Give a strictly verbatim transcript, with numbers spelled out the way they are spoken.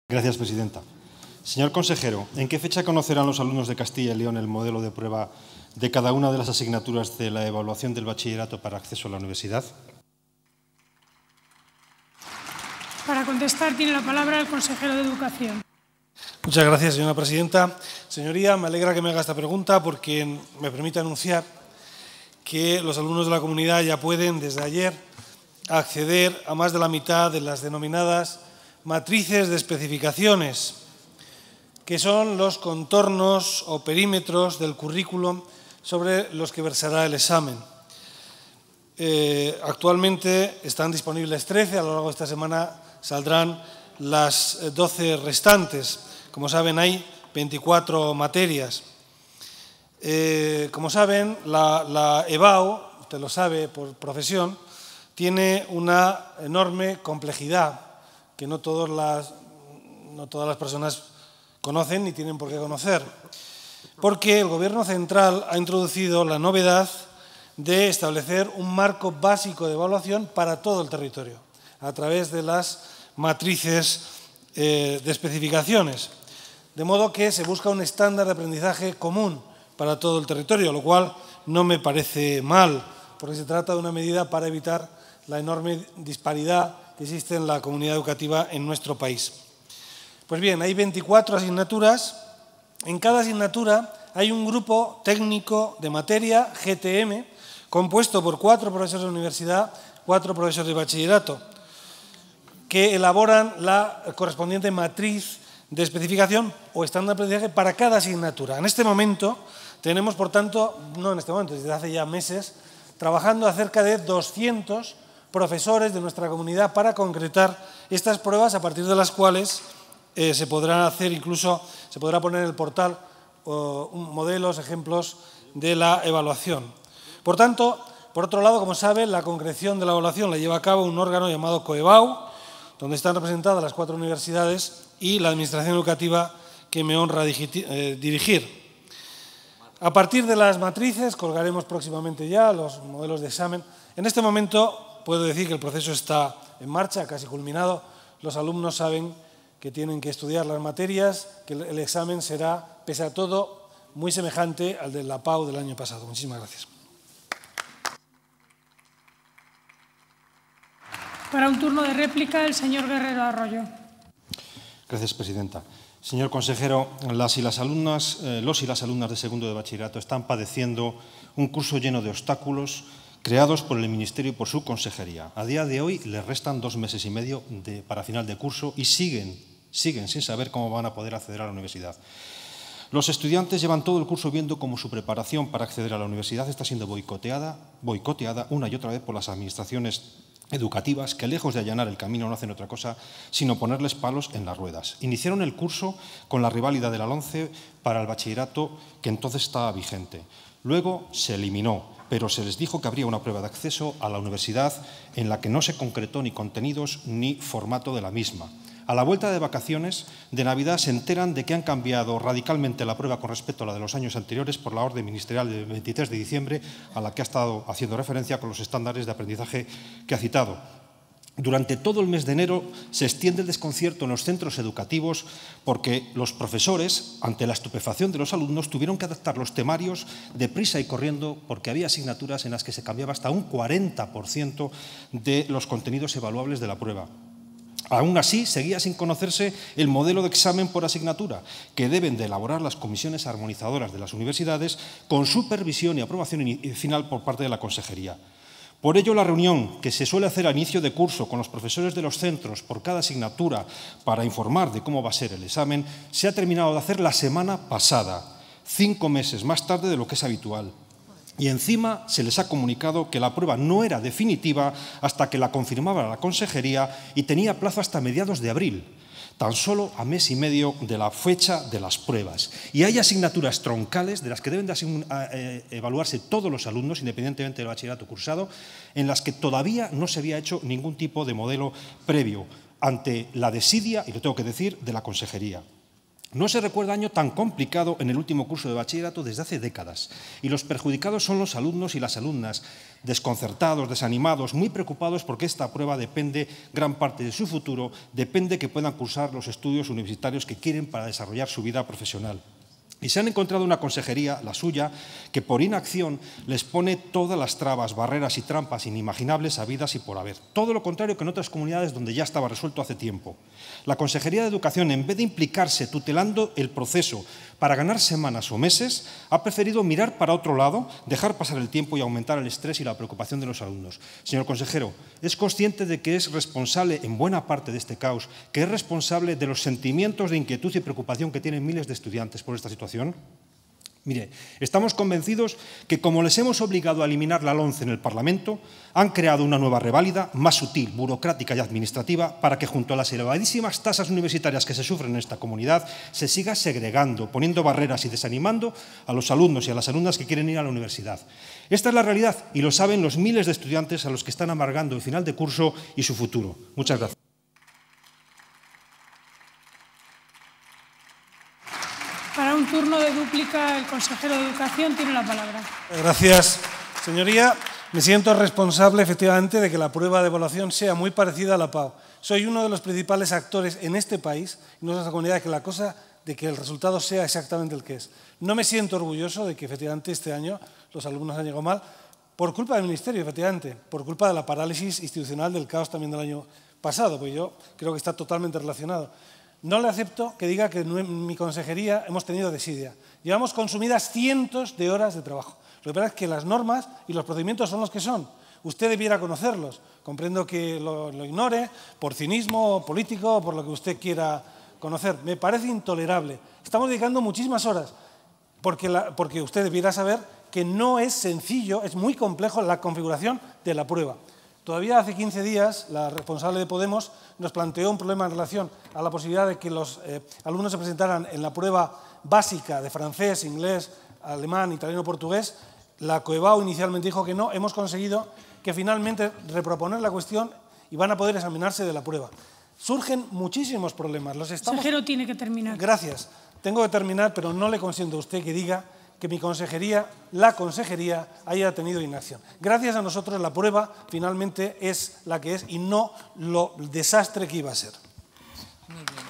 Gracias, presidenta. Señor consejero, ¿en qué fecha conocerán los alumnos de Castilla y León el modelo de prueba de cada una de las asignaturas de la evaluación del bachillerato para acceso a la universidad? Para contestar tiene la palabra el consejero de Educación. Muchas gracias, señora presidenta. Señoría, me alegra que me haga esta pregunta porque me permite anunciar que los alumnos de la comunidad ya pueden, desde ayer, acceder a más de la mitad de las denominadas matrices de especificaciones, que son los contornos o perímetros del currículum sobre los que versará el examen. Eh, actualmente están disponibles trece, a lo largo de esta semana saldrán las doce restantes. Como saben, hay veinticuatro materias. Eh, como saben, la, la EBAU, usted lo sabe por profesión, tiene una enorme complejidad que no, todas las, no todas las personas conocen ni tienen por qué conocer, porque el Gobierno central ha introducido la novedad de establecer un marco básico de evaluación para todo el territorio, a través de las matrices eh, de especificaciones, de modo que se busca un estándar de aprendizaje común para todo el territorio, lo cual no me parece mal, porque se trata de una medida para evitar la enorme disparidad que existe en la comunidad educativa en nuestro país. Pues bien, hay veinticuatro asignaturas. En cada asignatura hay un grupo técnico de materia, G T M, compuesto por cuatro profesores de universidad, cuatro profesores de bachillerato, que elaboran la correspondiente matriz de especificación o estándar de aprendizaje para cada asignatura. En este momento tenemos, por tanto, no en este momento, desde hace ya meses, trabajando a cerca de doscientos profesores de nuestra comunidad para concretar estas pruebas, a partir de las cuales eh, se podrán hacer, incluso se podrá poner en el portal eh, modelos, ejemplos de la evaluación. Por tanto, por otro lado, como saben, la concreción de la evaluación la lleva a cabo un órgano llamado COEBAU, donde están representadas las cuatro universidades y la administración educativa que me honra dirigir. A partir de las matrices colgaremos próximamente ya los modelos de examen. En este momento puedo decir que el proceso está en marcha, casi culminado. Los alumnos saben que tienen que estudiar las materias, que el examen será, pese a todo, muy semejante al de la P A U del año pasado. Muchísimas gracias. Para un turno de réplica, el señor Guerrero Arroyo. Gracias, presidenta. Señor consejero, las y las alumnas, eh, los y las alumnas de segundo de bachillerato están padeciendo un curso lleno de obstáculos creados por el Ministerio y por su consejería. A día de hoy les restan dos meses y medio de, para final de curso y siguen, siguen sin saber cómo van a poder acceder a la universidad. Los estudiantes llevan todo el curso viendo cómo su preparación para acceder a la universidad está siendo boicoteada, boicoteada una y otra vez por las administraciones educativas que, lejos de allanar el camino, no hacen otra cosa sino ponerles palos en las ruedas. Iniciaron el curso con la reválida de la LOMCE para el bachillerato que entonces estaba vigente. Luego se eliminó, pero se les dijo que habría una prueba de acceso a la universidad en la que no se concretó ni contenidos ni formato de la misma. A la vuelta de vacaciones de Navidad se enteran de que han cambiado radicalmente la prueba con respecto a la de los años anteriores por la orden ministerial del veintitrés de diciembre, a la que ha estado haciendo referencia con los estándares de aprendizaje que ha citado. Durante todo el mes de enero se extiende el desconcierto en los centros educativos porque los profesores, ante la estupefacción de los alumnos, tuvieron que adaptar los temarios deprisa y corriendo porque había asignaturas en las que se cambiaba hasta un cuarenta por ciento de los contenidos evaluables de la prueba. Aún así, seguía sin conocerse el modelo de examen por asignatura que deben de elaborar las comisiones armonizadoras de las universidades con supervisión y aprobación final por parte de la consejería. Por ello, la reunión que se suele hacer a inicio de curso con los profesores de los centros por cada asignatura para informar de cómo va a ser el examen se ha terminado de hacer la semana pasada, cinco meses más tarde de lo que es habitual. Y encima se les ha comunicado que la prueba no era definitiva hasta que la confirmaba la consejería y tenía plazo hasta mediados de abril, tan solo a mes y medio de la fecha de las pruebas. Y hay asignaturas troncales de las que deben de evaluarse todos los alumnos, independientemente del bachillerato cursado, en las que todavía no se había hecho ningún tipo de modelo previo ante la desidia, y lo tengo que decir, de la consejería. No se recuerda año tan complicado en el último curso de bachillerato desde hace décadas. Y los perjudicados son los alumnos y las alumnas, desconcertados, desanimados, muy preocupados porque esta prueba depende, gran parte de su futuro, depende que puedan cursar los estudios universitarios que quieren para desarrollar su vida profesional. Y se han encontrado una consejería, la suya, que por inacción les pone todas las trabas, barreras y trampas inimaginables habidas y por haber. Todo lo contrario que en otras comunidades donde ya estaba resuelto hace tiempo. La Consejería de Educación, en vez de implicarse tutelando el proceso para ganar semanas o meses, ha preferido mirar para otro lado, dejar pasar el tiempo y aumentar el estrés y la preocupación de los alumnos. Señor consejero, ¿es consciente de que es responsable en buena parte de este caos, que es responsable de los sentimientos de inquietud y preocupación que tienen miles de estudiantes por esta situación? Mire, estamos convencidos que como les hemos obligado a eliminar la LOMCE en el Parlamento, han creado una nueva reválida más sutil, burocrática y administrativa para que junto a las elevadísimas tasas universitarias que se sufren en esta comunidad se siga segregando, poniendo barreras y desanimando a los alumnos y a las alumnas que quieren ir a la universidad. Esta es la realidad y lo saben los miles de estudiantes a los que están amargando el final de curso y su futuro. Muchas gracias. Para un turno de dúplica, el consejero de Educación tiene la palabra. Gracias, señoría. Me siento responsable, efectivamente, de que la prueba de evaluación sea muy parecida a la P A U. Soy uno de los principales actores en este país, en nuestra comunidad, de que la cosa, de que el resultado sea exactamente el que es. No me siento orgulloso de que, efectivamente, este año los alumnos han llegado mal, por culpa del Ministerio, efectivamente, por culpa de la parálisis institucional del caos también del año pasado, pues yo creo que está totalmente relacionado. No le acepto que diga que en mi consejería hemos tenido desidia. Llevamos consumidas cientos de horas de trabajo. Lo que pasa es que las normas y los procedimientos son los que son. Usted debiera conocerlos. Comprendo que lo, lo ignore por cinismo político o por lo que usted quiera conocer. Me parece intolerable. Estamos dedicando muchísimas horas porque, la, porque usted debiera saber que no es sencillo, es muy complejo la configuración de la prueba. Todavía hace quince días, la responsable de Podemos nos planteó un problema en relación a la posibilidad de que los eh, alumnos se presentaran en la prueba básica de francés, inglés, alemán, italiano, portugués. La COEBAU inicialmente dijo que no. Hemos conseguido que finalmente reproponer la cuestión y van a poder examinarse de la prueba. Surgen muchísimos problemas. Los estamos... El consejero tiene que terminar. Gracias. Tengo que terminar, pero no le consiento a usted que diga que mi consejería, la consejería, haya tenido inacción. Gracias a nosotros la prueba finalmente es la que es y no lo desastre que iba a ser. Muy bien.